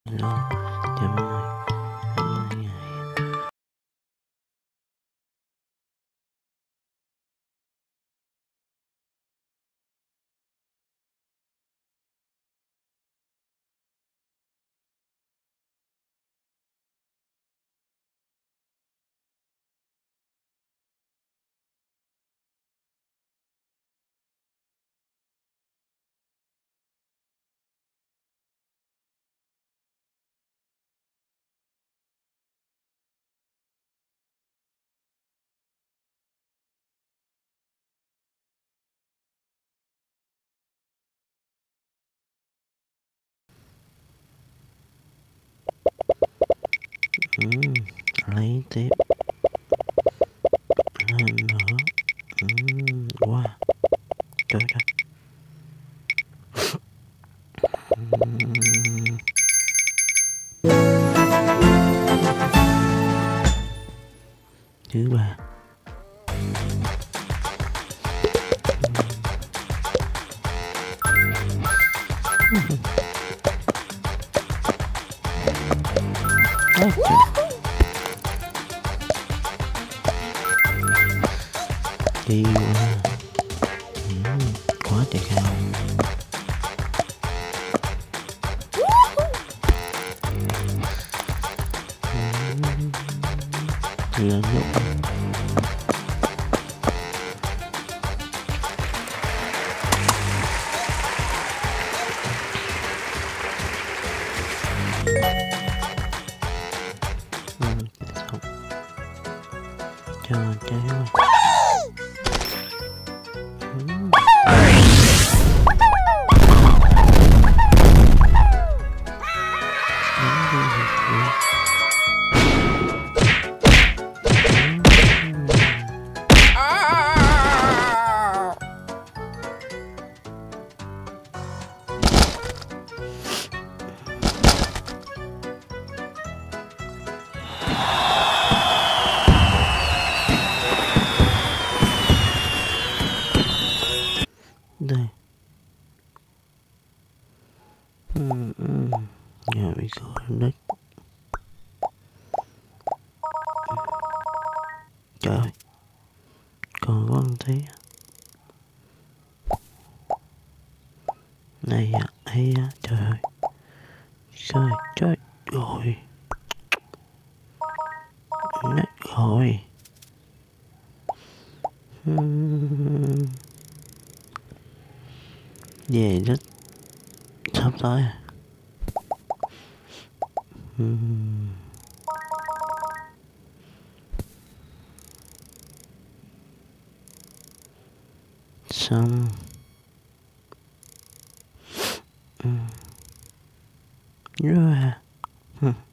Hello, chào mọi người. Hôm nay ngày lấy tiếp lên nữa. Wow, trời đất. Thứ ba. Ôi trời. Đi quá. Quá trời cao. Lên lúc xong cho trái rồi. Đây. Nhà bị cửa đất. Trời ơi, còn có một tí này à, hay à, trời ơi, trời trời rồi, nát rồi. Về rất sắp tới à. Xong rồi à.